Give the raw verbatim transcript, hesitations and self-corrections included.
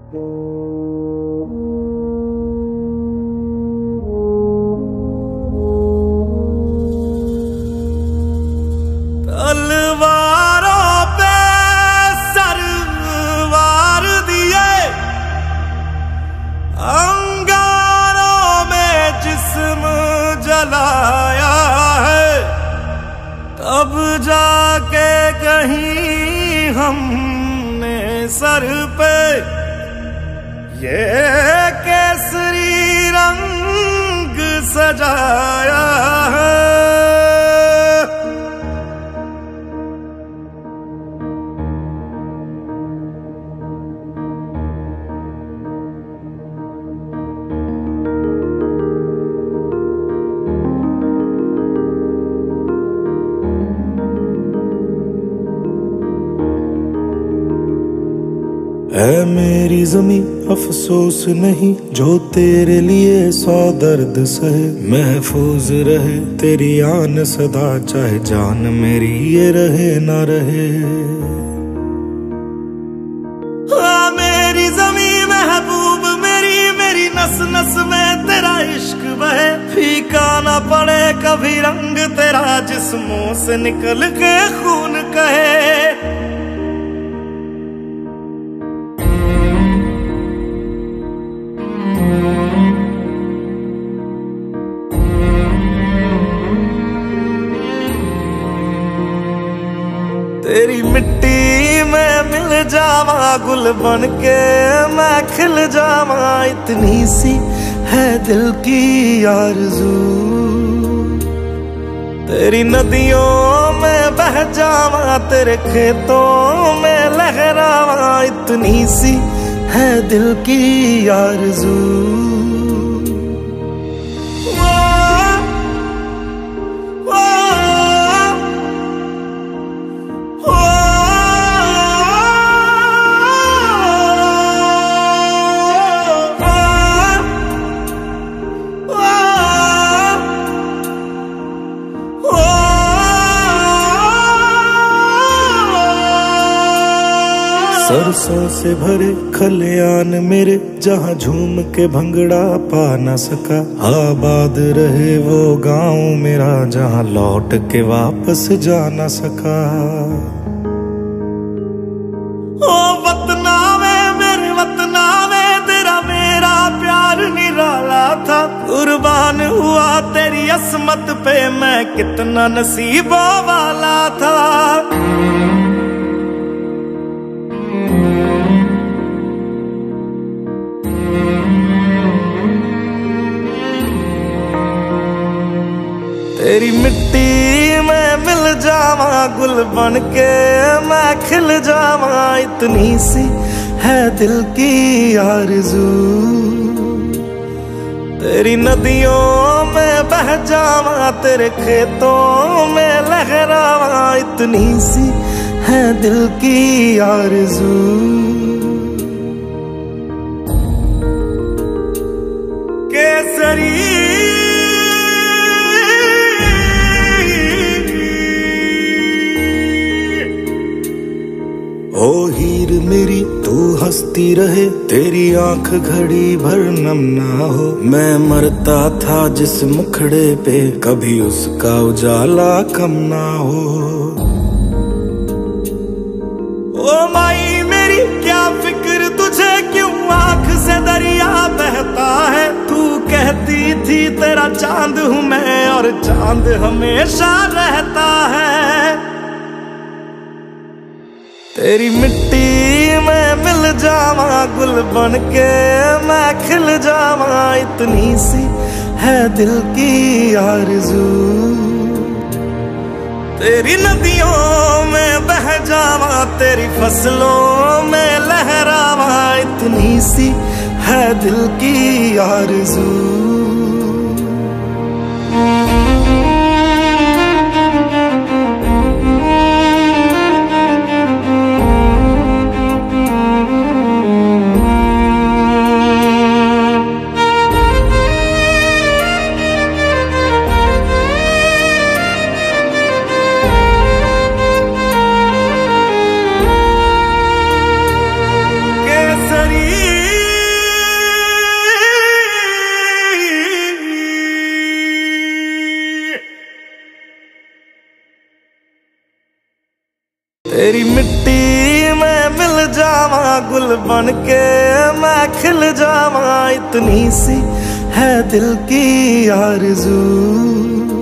तलवारों पे सरवार दिए, अंगारों में जिस्म जलाया है, तब जाके कहीं हमने सर पे ये केसरी रंग सजाया है। है मेरी ज़मीं अफसोस नहीं जो तेरे लिए सौ दर्द सहे, महफूज रहे तेरी आन सदा चाहे जान मेरी ये रहे ना रहे। हाँ मेरी ज़मीं महबूब मेरी, मेरी नस नस में तेरा इश्क बहे, फीका ना पड़े कभी रंग तेरा जिस्मों से निकल के खून कहे। तेरी मिट्टी में मिल जावा गुल बन के मैं खिल जावा, इतनी सी है दिल की आरज़ू। तेरी नदियों में बह जावा तेरे खेतों में लहरावा, इतनी सी है दिल की आरज़ू। सरसों से भरे खलियान मेरे जहाँ झूम के भंगड़ा पा न सका, आबाद रहे वो गांव मेरा जहाँ लौट के वापस जा न सका। ओ वतना में मेरे वतना में तेरा मेरा प्यार निराला था, कुर्बान हुआ तेरी असमत पे मैं कितना नसीबों वाला था। तेरी मिट्टी में मिल जावा गुल बन के मैं खिल जावा, इतनी सी है दिल की आरज़ू। तेरी नदियों में बह जावा तेरे खेतों में लहरावा, इतनी सी है दिल की आरज़ू। केसरी ओ हीर मेरी तू हंसती रहे, तेरी आंख घड़ी भर नम ना हो, मैं मरता था जिस मुखड़े पे कभी उसका उजाला कम ना हो। ओ माई मेरी क्या फिक्र तुझे क्यों आंख से दरिया बहता है, तू कहती थी तेरा चांद हूँ मैं और चांद हमेशा रहता है। तेरी मिट्टी में मिल जावा गुल बन के मैं खिल जावा, इतनी सी है दिल की आरज़ू। तेरी नदियों में बह जावा तेरी फसलों में लहरावा, इतनी सी है दिल की आरज़ू। केसरी तेरी मिट्टी में मिल जावा, गुल बन के मैं खिल जावा, इतनी सी है दिल की आरज़ू।